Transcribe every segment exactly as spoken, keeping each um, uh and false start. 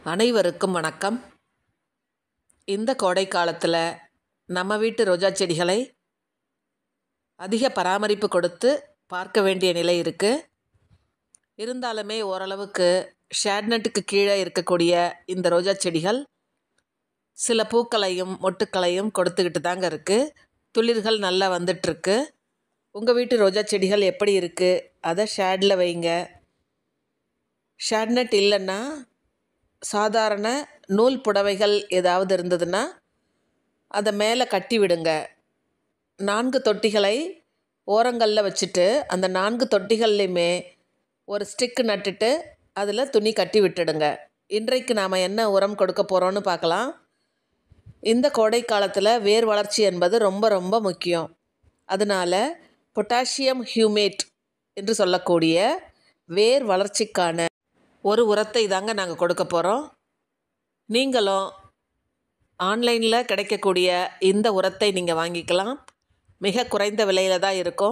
அனைவருக்கும் வணக்கம். இந்த கோடை காலத்தில் நம்ம வீட்டு ரோஜா செடிகளை அதிக பராமரிப்பு கொடுத்து பார்க்க வேண்டிய நிலை இருக்குது. இருந்தாலுமே ஓரளவுக்கு ஷேட்நட்டுக்கு கீழே இருக்கக்கூடிய இந்த ரோஜா செடிகள் சில பூக்களையும் மொட்டுக்களையும் கொடுத்துக்கிட்டு தாங்க இருக்குது. துளிர்கள் நல்லா வந்துட்டுருக்கு. உங்கள் வீட்டு ரோஜா செடிகள் எப்படி இருக்குது? அதை ஷேடில் வைங்க. ஷேட்நட் இல்லைன்னா சாதாரண நூல் புடவைகள் ஏதாவது இருந்ததுன்னா அதை மேலே கட்டி விடுங்க. நான்கு தொட்டிகளை ஓரங்களில் வச்சுட்டு அந்த நான்கு தொட்டிகள்லையுமே ஒரு ஸ்டிக்கு நட்டுட்டு அதில் துணி கட்டி விட்டுடுங்க. இன்றைக்கு நாம் என்ன உரம் கொடுக்க போகிறோன்னு பார்க்கலாம். இந்த கோடை காலத்தில் வேர் வளர்ச்சி என்பது ரொம்ப ரொம்ப முக்கியம். அதனால் பொட்டாசியம் ஹியூமேட் என்று சொல்லக்கூடிய வேர் வளர்ச்சிக்கான ஒரு உரத்தை தாங்க நாங்கள் கொடுக்க போகிறோம். நீங்களும் ஆன்லைனில் கிடைக்கக்கூடிய இந்த உரத்தை நீங்கள் வாங்கிக்கலாம். மிக குறைந்த விலையில் தான் இருக்கும்.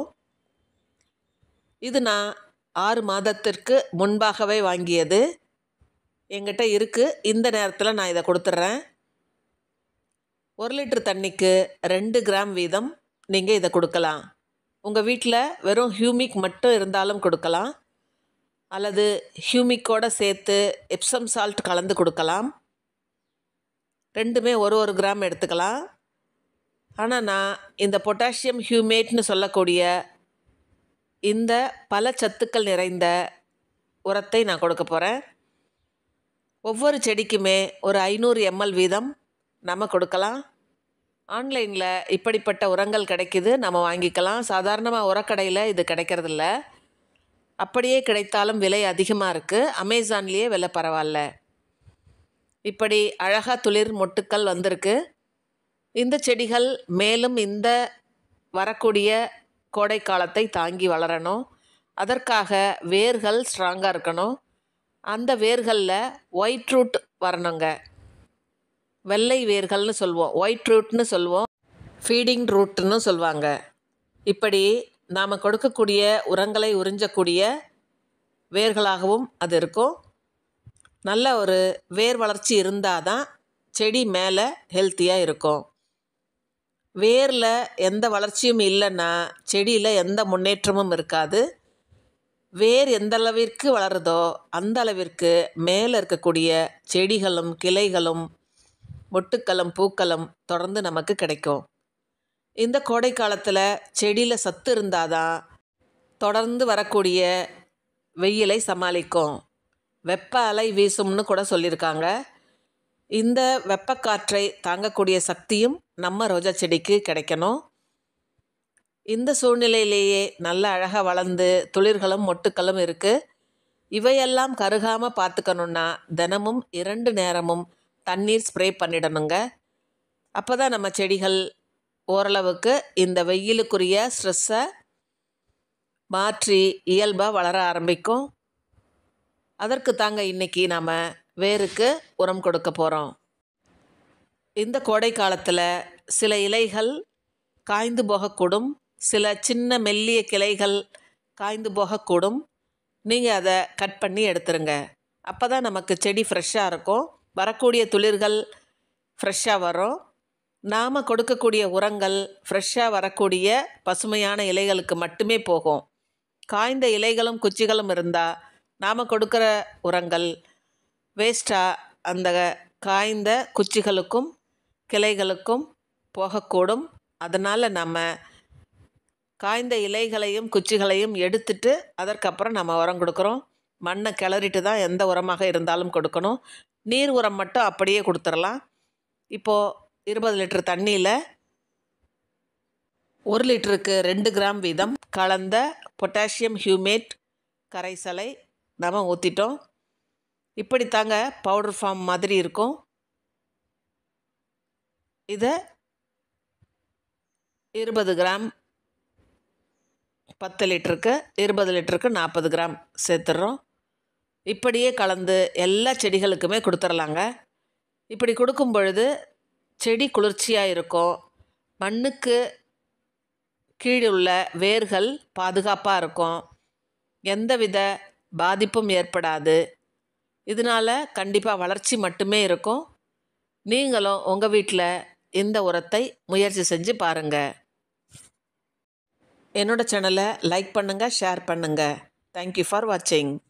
இது நான் ஆறு மாதத்திற்கு முன்பாகவே வாங்கியது. எங்கிட்ட இருக்குது. இந்த நேரத்தில் நான் இதை கொடுத்துட்றேன். ஒரு லிட்டர் தண்ணிக்கு ரெண்டு கிராம் வீதம் நீங்கள் இதை கொடுக்கலாம். உங்கள் வீட்டில் வெறும் ஹியூமிக் மட்டும் இருந்தாலும் கொடுக்கலாம், அல்லது ஹியூமிக்கோடு சேர்த்து எப்சம் சால்ட் கலந்து கொடுக்கலாம். ரெண்டுமே ஒரு ஒரு கிராம் எடுத்துக்கலாம். ஆனால் நான் இந்த பொட்டாசியம் ஹியூமேட்னு சொல்லக்கூடிய இந்த பல சத்துக்கள் நிறைந்த உரத்தை நான் கொடுக்க போகிறேன். ஒவ்வொரு செடிக்குமே ஒரு ஐநூறு எம்எல் வீதம் நம்ம கொடுக்கலாம். ஆன்லைனில் இப்படிப்பட்ட உரங்கள் கிடைக்கிது, நம்ம வாங்கிக்கலாம். சாதாரணமாக உரக்கடையில் இது கிடைக்கிறதில்ல. அப்படியே கிடைத்தாலும் விலை அதிகமாக இருக்குது. அமேசான்லேயே விலை பரவாயில்ல. இப்படி அழகாக துளிர் மொட்டுக்கள் வந்திருக்கு. இந்த செடிகள் மேலும் இந்த வரக்கூடிய கோடை காலத்தை தாங்கி வளரணும். அதற்காக வேர்கள் ஸ்ட்ராங்காக இருக்கணும். அந்த வேர்களில் ஒயிட் ரூட் வரணுங்க. வெள்ளை வேர்கள்னு சொல்லுவோம், ஒயிட் ரூட்னு சொல்லுவோம், ஃபீடிங் ரூட்னு சொல்லுவாங்க. இப்படி நாம் கொடுக்கக்கூடிய உரங்களை உறிஞ்சக்கூடிய வேர்களாகவும் அது இருக்கும். நல்ல ஒரு வேர் வளர்ச்சி இருந்தால் தான் செடி மேலே ஹெல்த்தியாக இருக்கும். வேரில் எந்த வளர்ச்சியும் இல்லைன்னா செடியில் எந்த முன்னேற்றமும் இருக்காது. வேர் எந்த அளவிற்கு வளருதோ அந்த அளவிற்கு மேலே இருக்கக்கூடிய செடிகளும் கிளைகளும் மொட்டுக்களும் பூக்களும் தொடர்ந்து நமக்கு கிடைக்கும். இந்த கோடை காலத்தில் செடியில் சத்து இருந்தால் தான் தொடர்ந்து வரக்கூடிய வெயிலை சமாளிக்கும். வெப்ப அலை வீசும்னு கூட சொல்லியிருக்காங்க. இந்த வெப்பக்காற்றை தாங்கக்கூடிய சக்தியும் நம்ம ரோஜா செடிக்கு கிடைக்கணும். இந்த சூழ்நிலையிலேயே நல்ல அழகாக வளர்ந்து துளிர்களும் மொட்டுக்களும் இருக்குது. இவையெல்லாம் கருகாமல் பார்த்துக்கணுன்னா தினமும் இரண்டு நேரமும் தண்ணீர் ஸ்ப்ரே பண்ணிடணுங்க. அப்போ தான் நம்ம செடிகள் ஓரளவுக்கு இந்த வெயிலுக்குரிய ஸ்ட்ரெஸ்ஸை மாற்றி இயல்பாக வளர ஆரம்பிக்கும். அதற்கு தாங்க இன்றைக்கி நாம் வேருக்கு உரம் கொடுக்க போகிறோம். இந்த கோடை காலத்தில் சில இலைகள் காய்ந்து போகக்கூடும், சில சின்ன மெல்லிய கிளைகள் காய்ந்து போகக்கூடும். நீங்கள் அதை கட் பண்ணி எடுத்துருங்க. அப்போ தான் நமக்கு செடி ஃப்ரெஷ்ஷாக இருக்கும். வரக்கூடிய துளிர்கள் ஃப்ரெஷ்ஷாக வரும். நாம் கொடுக்கக்கூடிய உரங்கள் ஃப்ரெஷ்ஷாக வரக்கூடிய பசுமையான இலைகளுக்கு மட்டுமே போகும். காய்ந்த இலைகளும் குச்சிகளும் இருந்தால் நாம் கொடுக்குற உரங்கள் வேஸ்ட்டாக அந்த காய்ந்த குச்சிகளுக்கும் கிளைகளுக்கும் போகக்கூடும். அதனால் நம்ம காய்ந்த இலைகளையும் குச்சிகளையும் எடுத்துட்டு அதற்கப்புறம் நம்ம உரம் கொடுக்குறோம். மண்ணை கிளறிட்டு தான் எந்த உரமாக இருந்தாலும் கொடுக்கணும். நீர் உரம் மட்டும் அப்படியே கொடுத்துடலாம். இப்போது இருபது லிட்டர் தண்ணியில் ஒரு லிட்டருக்கு ரெண்டு கிராம் வீதம் கலந்த பொட்டாசியம் ஹியூமேட் கரைசலை நம்ம ஊற்றிட்டோம். இப்படித்தாங்க பவுடர் ஃபார்ம் மாதிரி இருக்கும். இதை இருபது கிராம் பத்து லிட்டருக்கு இருபது லிட்டருக்கு நாற்பது கிராம் சேர்த்துட்றோம். இப்படியே கலந்து எல்லா செடிகளுக்குமே கொடுத்துர்லாங்க. இப்படி கொடுக்கும் பொழுது செடி குளிர்ச்சியாக இருக்கும். மண்ணுக்கு கீழுள்ள வேர்கள் பாதுகாப்பாக இருக்கும். எந்தவித பாதிப்பும் ஏற்படாது. இதனால் கண்டிப்பாக வளர்ச்சி மட்டுமே இருக்கும். நீங்களும் உங்கள் வீட்டில் இந்த உரத்தை முயற்சி செஞ்சு பாருங்கள். என்னோட சேனலை லைக் பண்ணுங்கள், ஷேர் பண்ணுங்கள். தேங்க்யூ ஃபார் வாட்சிங்.